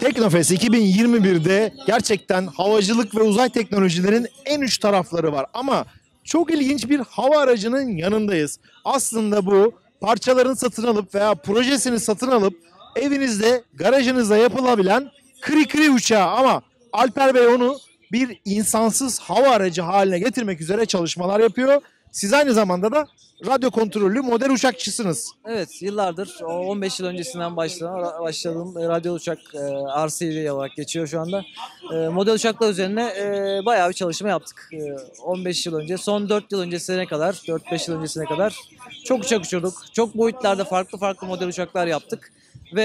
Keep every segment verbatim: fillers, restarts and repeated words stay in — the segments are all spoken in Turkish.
Teknofest iki bin yirmi birde gerçekten havacılık ve uzay teknolojilerin en uç tarafları var. Ama çok ilginç bir hava aracının yanındayız. Aslında bu parçalarını satın alıp veya projesini satın alıp evinizde, garajınızda yapılabilen Kri Kri uçağı. Ama Alper Bey onu bir insansız hava aracı haline getirmek üzere çalışmalar yapıyor. Siz aynı zamanda da radyo kontrollü model uçakçısınız. Evet, yıllardır o on beş yıl öncesinden başlayan başladığım e, radyo uçak e, R C V olarak geçiyor şu anda. E, model uçaklar üzerine e, bayağı bir çalışma yaptık. E, on beş yıl önce, son dört yıl öncesine kadar, dört beş yıl öncesine kadar çok uçak uçurduk. Çok boyutlarda farklı farklı model uçaklar yaptık. Ve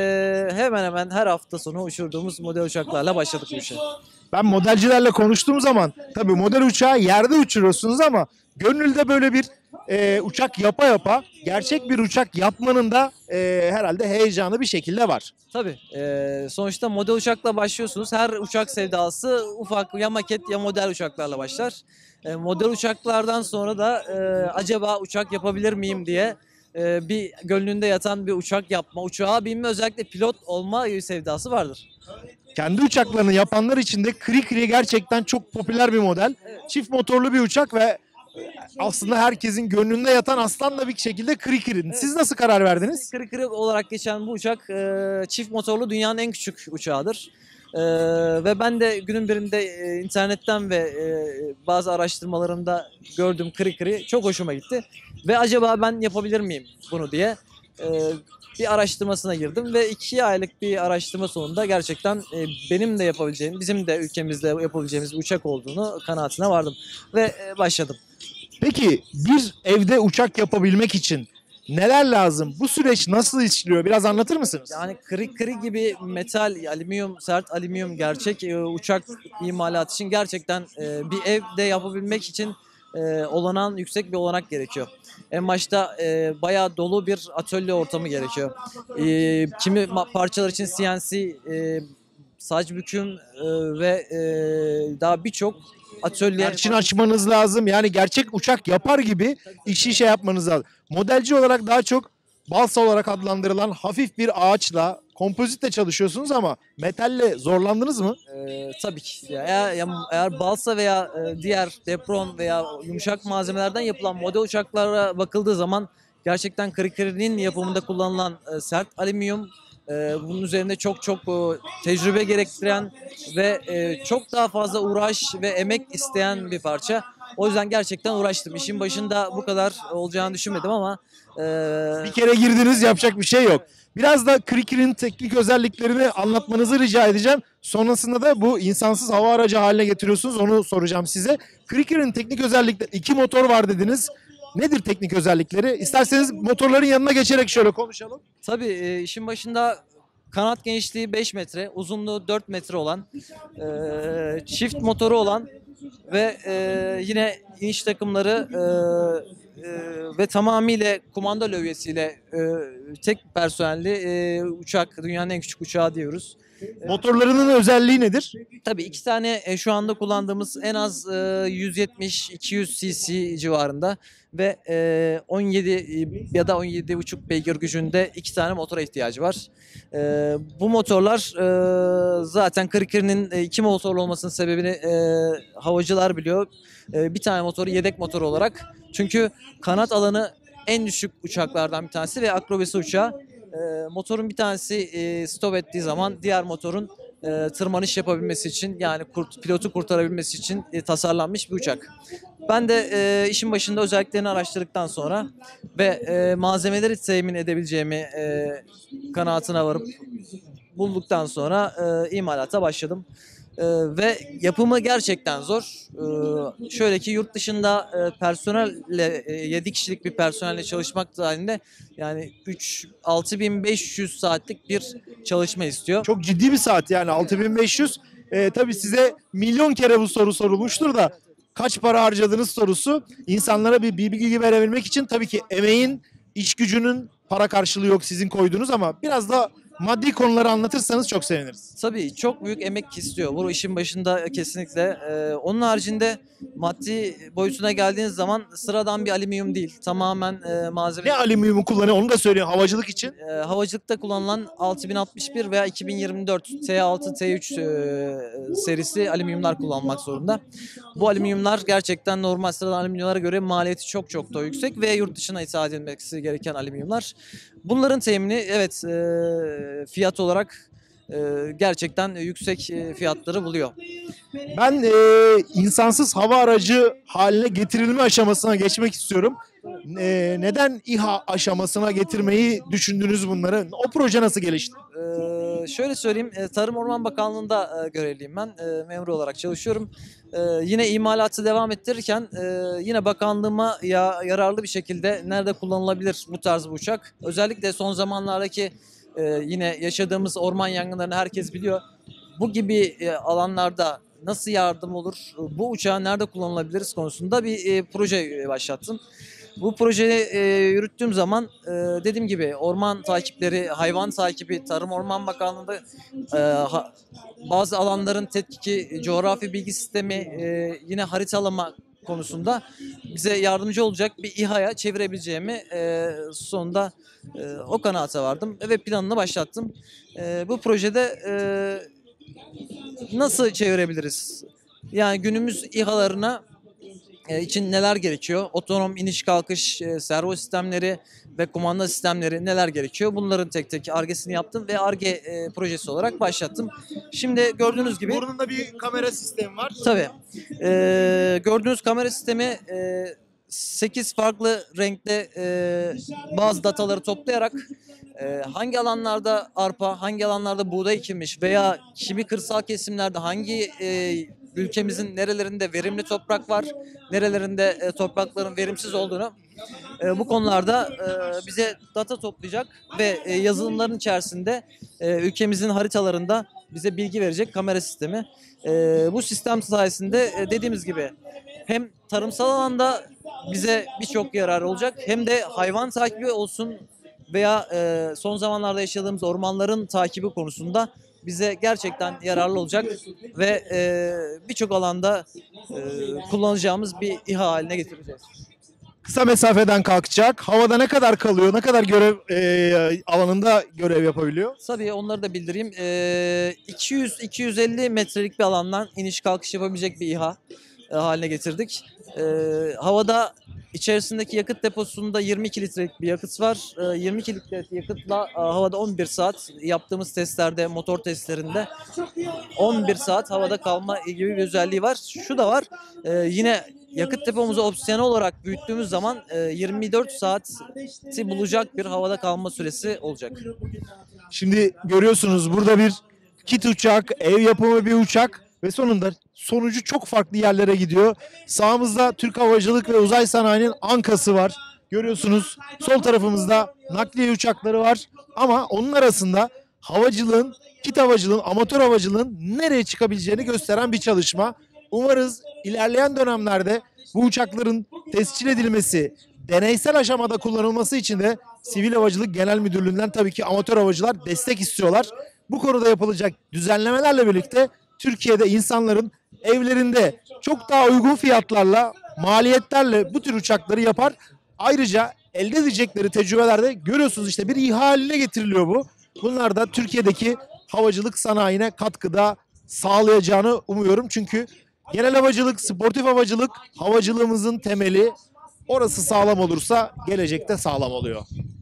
e, hemen hemen her hafta sonu uçurduğumuz model uçaklarla başladık bu işe. Ben modelcilerle konuştuğum zaman tabii model uçağı yerde uçuruyorsunuz ama gönülde böyle bir e, uçak yapa yapa gerçek bir uçak yapmanın da e, herhalde heyecanı bir şekilde var. Tabii. E, sonuçta model uçakla başlıyorsunuz. Her uçak sevdası ufak ya maket ya model uçaklarla başlar. E, model uçaklardan sonra da e, acaba uçak yapabilir miyim diye e, bir gönlünde yatan bir uçak yapma, uçağa binme, özellikle pilot olma sevdası vardır. Kendi uçaklarını yapanlar için de Kri Kri gerçekten çok popüler bir model. Çift motorlu bir uçak ve aslında herkesin gönlünde yatan aslanla bir şekilde Kri Kri'nin. Siz nasıl karar verdiniz? Kri Kri olarak geçen bu uçak e, çift motorlu dünyanın en küçük uçağıdır. E, ve ben de günün birinde e, internetten ve e, bazı araştırmalarımda gördüm Kri Kri. Çok hoşuma gitti. Ve acaba ben yapabilir miyim bunu diye e, bir araştırmasına girdim. Ve iki aylık bir araştırma sonunda gerçekten e, benim de yapabileceğim, bizim de ülkemizde yapabileceğimiz bir uçak olduğunu kanaatine vardım. Ve e, başladım. Peki bir evde uçak yapabilmek için neler lazım? Bu süreç nasıl işliyor? Biraz anlatır mısınız? Yani Kri Kri gibi metal, alüminyum, sert alüminyum gerçek e, uçak imalatı için gerçekten e, bir evde yapabilmek için e, olanan yüksek bir olanak gerekiyor. En başta e, bayağı dolu bir atölye ortamı gerekiyor. E, kimi ma- parçalar için C N C, e, saç büküm e, ve e, daha birçok atölye. Perçin açmanız lazım. Yani gerçek uçak yapar gibi işi şey yapmanız lazım. Modelci olarak daha çok balsa olarak adlandırılan hafif bir ağaçla, kompozitle çalışıyorsunuz ama metalle zorlandınız mı? Ee, tabii ki. Ya, eğer, ya- eğer balsa veya e, diğer depron veya yumuşak malzemelerden yapılan model uçaklara bakıldığı zaman gerçekten Kri Kri'nin yapımında kullanılan e, sert alüminyum, e, bunun üzerinde çok çok e, tecrübe gerektiren ve e, çok daha fazla uğraş ve emek isteyen bir parça. O yüzden gerçekten uğraştım. İşin başında bu kadar olacağını düşünmedim ama e, Bir kere girdiniz, yapacak bir şey yok. Biraz da Kri Kri'nin teknik özelliklerini anlatmanızı rica edeceğim. Sonrasında da bu insansız hava aracı haline getiriyorsunuz. Onu soracağım size. Kri Kri'nin teknik özellikleri, iki motor var dediniz. Nedir teknik özellikleri? İsterseniz motorların yanına geçerek şöyle konuşalım. Tabii e, işin başında kanat genişliği beş metre, uzunluğu dört metre olan, e, çift motoru olan ve e, yine iniş takımları e, e, ve tamamıyla kumanda lövyesiyle e, tek personelli e, uçak, dünyanın en küçük uçağı diyoruz. Motorlarının özelliği nedir? Tabii iki tane e, şu anda kullandığımız en az e, yüz yetmiş iki yüz cc civarında ve e, on yedi e, ya da on yedi buçuk beygir gücünde iki tane motora ihtiyacı var. E, bu motorlar e, zaten Kri Kri'nin e, iki motorlu olmasının sebebini e, havacılar biliyor. E, bir tane motoru yedek motor olarak. Çünkü kanat alanı en düşük uçaklardan bir tanesi ve akrobasi uçağı. E, motorun bir tanesi e, stop ettiği zaman diğer motorun e, tırmanış yapabilmesi için, yani kurt, pilotu kurtarabilmesi için e, tasarlanmış bir uçak. Ben de e, işin başında özelliklerini araştırdıktan sonra ve e, malzemeleri temin edebileceğimi e, kanaatine varıp bulduktan sonra e, imalata başladım. Ee, ve yapımı gerçekten zor. Ee, şöyle ki yurt dışında e, personelle e, yedi kişilik bir personelle çalışmak halinde yani üç altı bin beş yüz saatlik bir çalışma istiyor. Çok ciddi bir saat yani altı bin beş yüz. Ee, tabii size milyon kere bu soru sorulmuştur da kaç para harcadığınız sorusu insanlara bir bilgi verebilmek için tabii ki emeğin, iş gücünün para karşılığı yok sizin koyduğunuz ama biraz da maddi konuları anlatırsanız çok seviniriz. Tabii çok büyük emek istiyor. Bu işin başında kesinlikle. Ee, onun haricinde maddi boyutuna geldiğiniz zaman sıradan bir alüminyum değil. Tamamen e, malzeme. Ne alüminyumu kullanıyor onu da söyleyeyim havacılık için. E, havacılıkta kullanılan altı bin altmış bir veya iki bin yirmi dört T altı T üç e, serisi alüminyumlar kullanmak zorunda. Bu alüminyumlar gerçekten normal sıradan alüminyumlara göre maliyeti çok çok daha yüksek ve yurt dışına ithal edilmesi gereken alüminyumlar. Bunların temini evet e, fiyat olarak e, gerçekten yüksek e, fiyatları buluyor. Ben e, insansız hava aracı haline getirilme aşamasına geçmek istiyorum. E, neden İHA aşamasına getirmeyi düşündünüz bunları? O proje nasıl gelişti? Ee, şöyle söyleyeyim, e, Tarım Orman Bakanlığı'nda e, görevliyim ben, e, memur olarak çalışıyorum. E, yine imalatı devam ettirirken e, yine bakanlığıma ya, yararlı bir şekilde nerede kullanılabilir bu tarz bir uçak. Özellikle son zamanlardaki e, yine yaşadığımız orman yangınlarını herkes biliyor. Bu gibi e, alanlarda nasıl yardım olur, bu uçağı nerede kullanılabiliriz konusunda bir e, proje başlattım. Bu projeyi e, yürüttüğüm zaman e, dediğim gibi orman takipleri, hayvan takibi, Tarım Orman Bakanlığı'nda e, ha, bazı alanların tetkiki, coğrafi bilgi sistemi, e, yine haritalama konusunda bize yardımcı olacak bir İHA'ya çevirebileceğimi e, sonunda e, o kanaate vardım ve planını başlattım. E, bu projede e, nasıl çevirebiliriz? Yani günümüz İHA'larına e, için neler gerekiyor? Otonom iniş kalkış, e, servo sistemleri ve kumanda sistemleri neler gerekiyor? Bunların tek tek Ar-Ge'sini yaptım ve Ar-Ge e, projesi olarak başlattım. Şimdi gördüğünüz gibi... Burnunda bir kamera sistemi var. Tabii. E, gördüğünüz kamera sistemi e, sekiz farklı renkte e, bazı dataları toplayarak e, hangi alanlarda arpa, hangi alanlarda buğday ekilmiş veya kimi kırsal kesimlerde hangi e, ülkemizin nerelerinde verimli toprak var, nerelerinde e, toprakların verimsiz olduğunu e, bu konularda e, bize data toplayacak ve e, yazılımların içerisinde e, ülkemizin haritalarında bize bilgi verecek kamera sistemi. E, bu sistem sayesinde e, dediğimiz gibi hem tarımsal alanda bize birçok yarar olacak hem de hayvan takibi olsun veya e, son zamanlarda yaşadığımız ormanların takibi konusunda bize gerçekten yararlı olacak ve e, birçok alanda e, kullanacağımız bir İHA haline getireceğiz. Kısa mesafeden kalkacak. Havada ne kadar kalıyor? Ne kadar görev e, alanında görev yapabiliyor? Tabii onları da bildireyim. E, iki yüz iki yüz elli metrelik bir alandan iniş kalkış yapabilecek bir İHA e, haline getirdik. E, havada içerisindeki yakıt deposunda yirmi iki litrelik bir yakıt var. E, yirmi iki litrelik yakıtla e, havada on bir saat yaptığımız testlerde, motor testlerinde on bir saat havada kalma gibi bir özelliği var. Şu da var. E, yine yakıt depomuzu opsiyonel olarak büyüttüğümüz zaman e, yirmi dört saati bulacak bir havada kalma süresi olacak. Şimdi görüyorsunuz burada bir kit uçak, ev yapımı bir uçak ve sonunda sonucu çok farklı yerlere gidiyor. Sağımızda Türk Havacılık ve Uzay Sanayi'nin Ankası var. Görüyorsunuz sol tarafımızda nakliye uçakları var ama onun arasında havacılığın, kit havacılığın, amatör havacılığın nereye çıkabileceğini gösteren bir çalışma. Umarız ilerleyen dönemlerde bu uçakların tescil edilmesi, deneysel aşamada kullanılması için de Sivil Havacılık Genel Müdürlüğü'nden tabii ki amatör havacılar destek istiyorlar. Bu konuda yapılacak düzenlemelerle birlikte Türkiye'de insanların evlerinde çok daha uygun fiyatlarla, maliyetlerle bu tür uçakları yapar. Ayrıca elde edecekleri tecrübelerde görüyorsunuz işte bir İHA haline getiriliyor bu. Bunlar da Türkiye'deki havacılık sanayine katkıda sağlayacağını umuyorum. Çünkü genel havacılık, sportif havacılık, havacılığımızın temeli, orası sağlam olursa gelecekte sağlam oluyor.